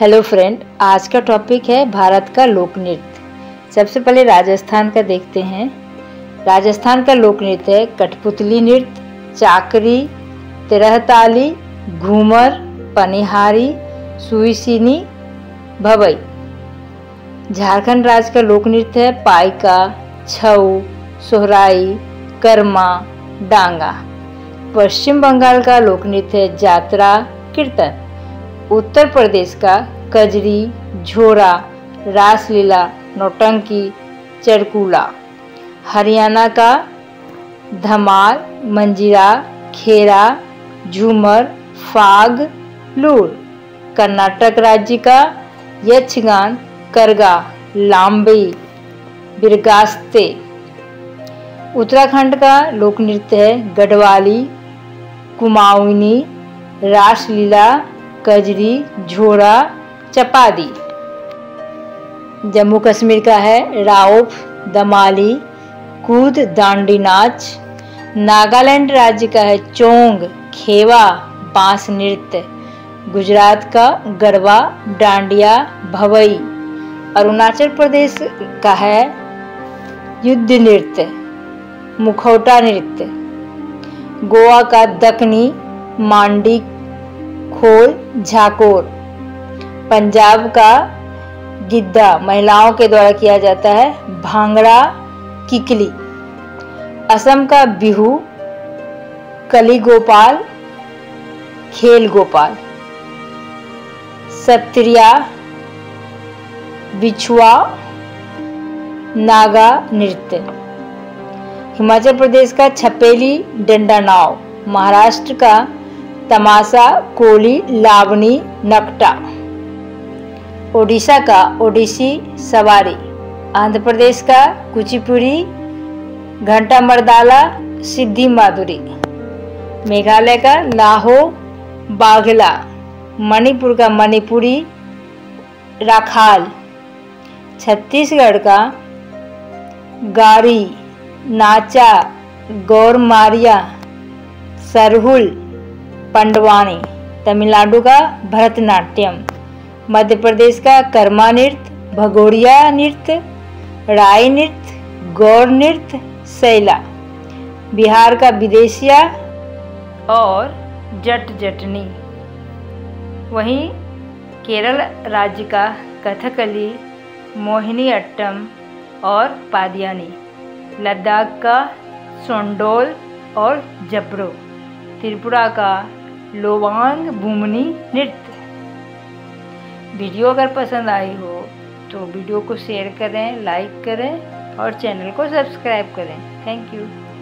Hello friend, आज का topic है भारत का लोक नृत्य। सबसे पहले राजस्थान का देखते हैं। राजस्थान का लोक नृत्य है कठपुतली नृत्य, चाकरी, तिरहताली, घूमर, पनिहारी, सुईसिनी, भवई। झारखंड राज्य का लोक नृत्य है पाइका, छऊ, सोहराई, कर्मा, डांगा। पश्चिम बंगाल का लोक नृत्य है जात्रा, कीर्तन। उत्तर प्रदेश का कजरी, झोरा, रासलीला, नौटंकी, चरकूला। हरियाणा का धमाल, मंजीरा, खेरा, झूमर, फाग, लूर। कर्नाटक राज्य का यक्षगान, करगा, लांबी, बिरगास्ते। उत्तराखंड का लोक नृत्य है गढ़वाली, कुमाऊनी, रासलीला, कजरी, झोरा, चपादी। जम्मू कश्मीर का है राउफ, दमाली, कूद, दांडी नाच। नागालैंड राज्य का है चोंग, खेवा, बांस नृत्य। गुजरात का गरबा, डांडिया, भवई। अरुणाचल प्रदेश का है युद्ध नृत्य, मुखौटा नृत्य। गोवा का दक्कनी, मांडी, खोल, झाकोर। पंजाब का गिद्दा महिलाओं के द्वारा किया जाता है, भांगड़ा, किकली। असम का बिहू, कली गोपाल, खेल गोपाल। सत्रिया, बिछुआ, नागा नृत्य। हिमाचल प्रदेश का छपेली, डंडा नाव। महाराष्ट्र का तमाशा, कोली, लावनी, नकटा। ओडिशा का ओडिसी, सवारी। आंध्र प्रदेश का कुचिपुड़ी, घंटा मर्दाला, सिद्धि माधुरी। मेघालय का लाहो, बाघला। मणिपुर का मणिपुरी, राखाल। छत्तीसगढ़ का गारी, नाचा, गौरमारिया, सरहुल, पंडवानी। तमिलनाडु का भरतनाट्यम। मध्य प्रदेश का कर्मा नृत्य, भगोरिया नृत्य, राई नृत्य, गौर नृत्य, सैला। बिहार का विदेशिया और जट जटनी। वहीं केरल राज्य का कथकली, मोहिनी अट्टम और पादियानी। लद्दाख का सोंडोल और जबरो। त्रिपुरा का लोवांग बुमनी नृत्य। वीडियो अगर पसंद आई हो तो वीडियो को शेयर करें, लाइक करें और चैनल को सब्सक्राइब करें। Thank you.